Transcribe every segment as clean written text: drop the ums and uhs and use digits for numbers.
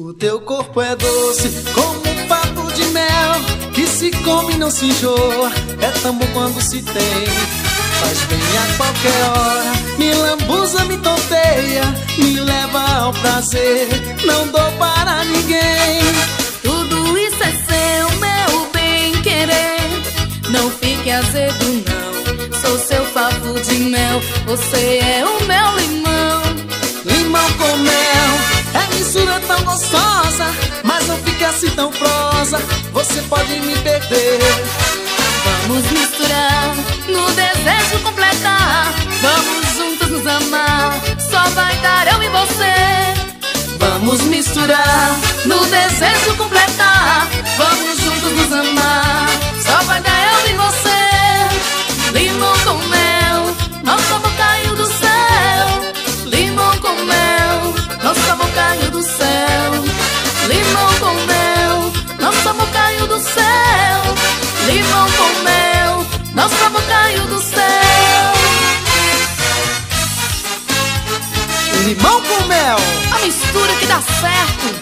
O teu corpo é doce como um papo de mel, que se come e não se enjoa, é tão bom quando se tem. Faz bem a qualquer hora, me lambuza, me tonteia, me leva ao prazer, não dou para ninguém. Tudo isso é seu, meu bem-querer, não fique azedo não, sou seu favo de mel, você é o meu limão. Limão com mel, é mistura tão gostosa, mas não fica assim tão prosa, você pode me perder. Vamos misturar, no desejo completar, vamos juntos nos amar, só vai dar eu e você. Vamos misturar, no desejo completar, vamos juntos nos amar, só vai dar eu e você. Limão com mel, nosso amor caiu do céu. Limão com mel, nosso amor caiu do céu. Limão com mel, nosso amor caiu do céu. Limão com mel, nosso amor caiu do céu. limão com mel, a mistura que dá certo.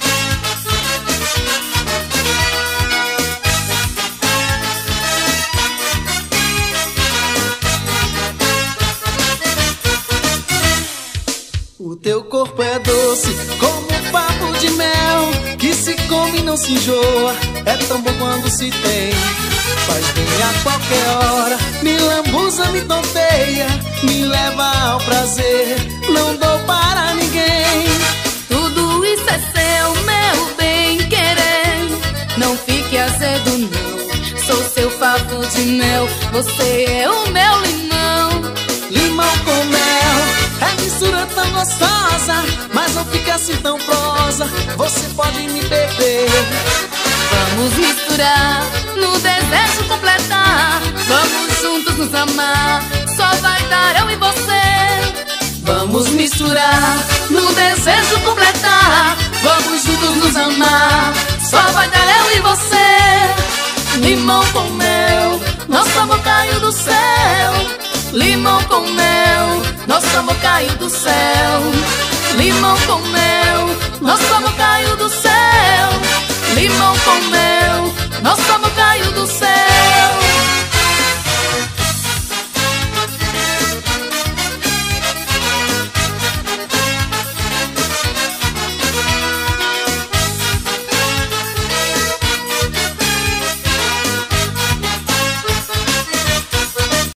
O teu corpo é doce como um papo de mel, que se come e não se enjoa, é tão bom quando se tem. Faz bem a qualquer hora, me lambuza, me tonteia, me leva ao prazer, não dou para ninguém. Tudo isso é seu, meu bem-querer, não fique azedo não, sou seu favo de mel, você é o meu limão. Limão com mel, é mistura tão gostosa, mas não fica assim tão prosa, você pode me perder. Vamos misturar, no desejo completar, vamos juntos nos amar, só vai dar eu e você. Vamos misturar, no desejo completar, vamos juntos nos amar, só vai dar eu e você. Limão com mel, nosso amor caiu do céu. Limão com mel, nosso amor caiu do céu. Limão com mel, nosso amor caiu do céu. Limão com mel, nosso amor caiu do céu.